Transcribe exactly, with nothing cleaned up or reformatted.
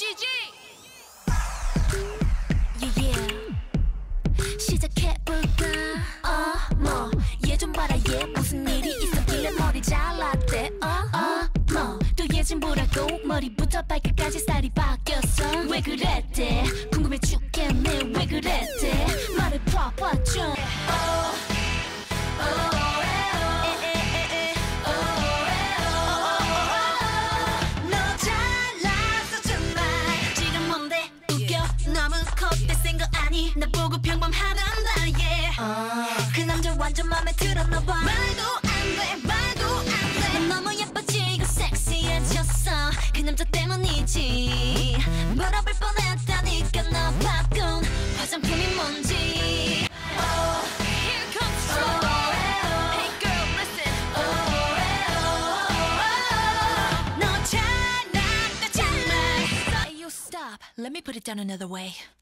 지지. Yeah, yeah. 시작해볼까? 어머 얘 좀 봐라 얘 무슨 일이 있었길래 머리 잘랐대. 어머 또 얘 좀 보라고 머리부터 발끝까지 스타일이 바뀌었어. 왜 그랬대? 궁금해 죽겠네. 왜 그랬대? 말을 펴봐 좀. 너무 컷대센 거 아니 나 보고 평범하단다 yeah. uh. 그 남자 완전 맘에 들었나봐. 말도 안돼 말도 안돼 넌 너무 예뻐지고 섹시해졌어. 그 남자 때문이지. 물어볼 뻔했다니까 너 바꾼 화장품이 뭔지. Oh, here comes trouble. Oh, hey girl, listen. Oh, 너 잘났다 잘나. hey, you stop. Let me put it down another way.